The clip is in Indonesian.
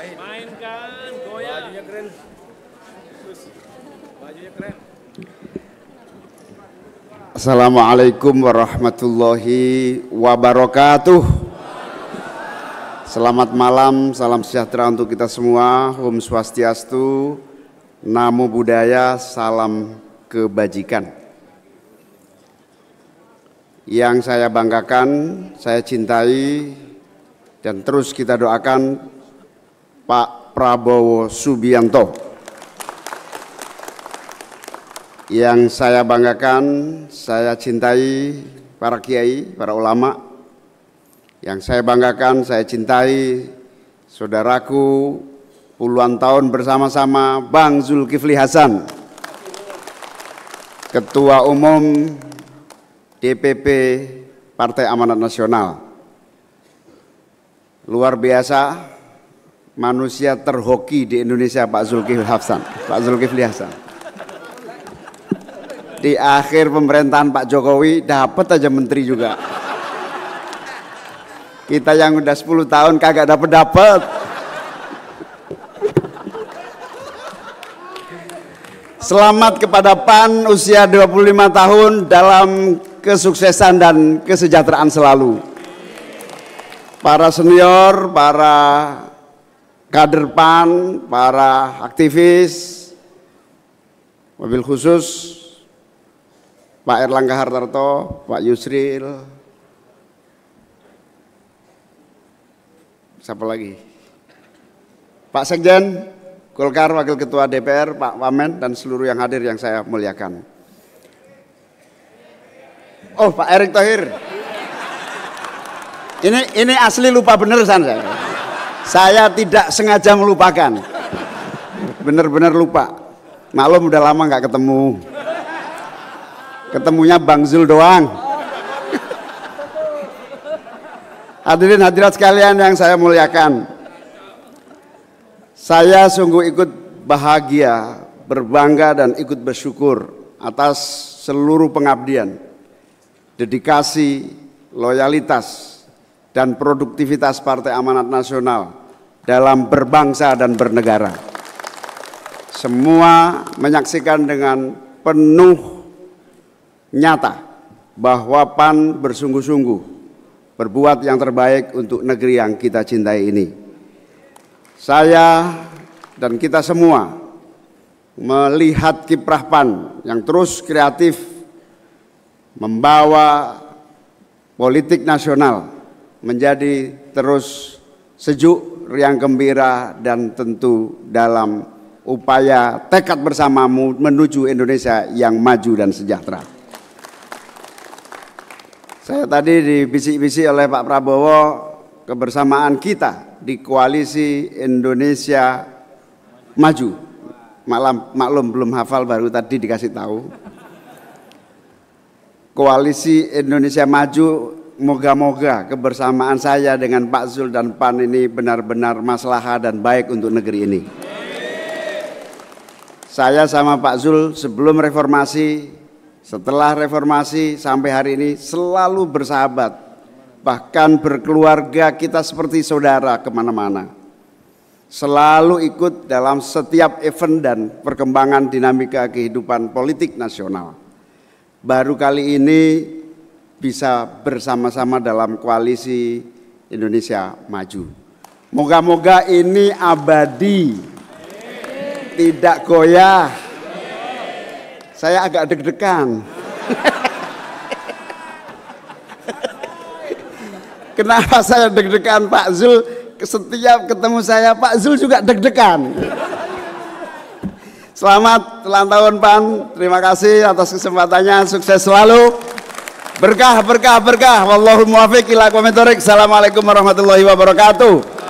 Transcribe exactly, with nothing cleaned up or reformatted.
Mainkan, goyang. Bajunya keren. Bajunya keren. Assalamualaikum warahmatullahi wabarakatuh. Selamat malam, salam sejahtera untuk kita semua. Om Swastiastu, Namo Buddhaya, salam kebajikan. Yang saya banggakan, saya cintai, dan terus kita doakan Pak Prabowo Subianto. Yang saya banggakan, saya cintai para kiai, para ulama. Yang saya banggakan, saya cintai saudaraku puluhan tahun bersama-sama, Bang Zulkifli Hasan, Ketua Umum D P P Partai Amanat Nasional. Luar biasa, manusia terhoki di Indonesia Pak Zulkifli Hasan. Pak Zulkifli Hasan. Di akhir pemerintahan Pak Jokowi dapat aja menteri juga. Kita yang udah sepuluh tahun kagak dapat-dapat. Selamat kepada P A N usia dua puluh lima tahun dalam kesuksesan dan kesejahteraan selalu. Para senior, para kader P A N, para aktivis, mobil khusus Pak Erlangga Hartarto, Pak Yusril, siapa lagi? Pak Sekjen, Golkar, Wakil Ketua D P R, Pak Wamen, dan seluruh yang hadir yang saya muliakan. Oh, Pak Erick Thohir. Ini ini asli lupa bener saya. Saya tidak sengaja melupakan. Bener-bener lupa. Maklum udah lama nggak ketemu. Ketemunya Bang Zul doang. Hadirin hadirat sekalian yang saya muliakan. Saya sungguh ikut bahagia, berbangga dan ikut bersyukur atas seluruh pengabdian, dedikasi, loyalitas, dan produktivitas Partai Amanat Nasional dalam berbangsa dan bernegara. Semua menyaksikan dengan penuh nyata bahwa P A N bersungguh-sungguh berbuat yang terbaik untuk negeri yang kita cintai ini. Saya dan kita semua melihat kiprah P A N yang terus kreatif membawa politik nasional menjadi terus sejuk, riang gembira, dan tentu dalam upaya tekad bersamamu menuju Indonesia yang maju dan sejahtera. Saya tadi dibisik-bisik oleh Pak Prabowo kebersamaan kita di Koalisi Indonesia Maju. Maklum, maklum belum hafal, baru tadi dikasih tahu. Koalisi Indonesia Maju, moga-moga kebersamaan saya dengan Pak Zul dan P A N ini benar-benar maslahah dan baik untuk negeri ini. Saya sama Pak Zul sebelum reformasi, setelah reformasi sampai hari ini selalu bersahabat, bahkan berkeluarga, kita seperti saudara kemana-mana. Selalu ikut dalam setiap event dan perkembangan dinamika kehidupan politik nasional. Baru kali ini bisa bersama-sama dalam Koalisi Indonesia Maju. Moga-moga ini abadi, tidak goyah. Saya agak deg-degan. Kenapa saya deg-degan? Pak Zul, setiap ketemu saya Pak Zul juga deg-degan. Selamat ulang tahun P A N. Terima kasih atas kesempatannya. Sukses selalu. Berkah, berkah, berkah. Wallahul muwaffiq ila aqwamit thoriq. Assalamualaikum warahmatullahi wabarakatuh.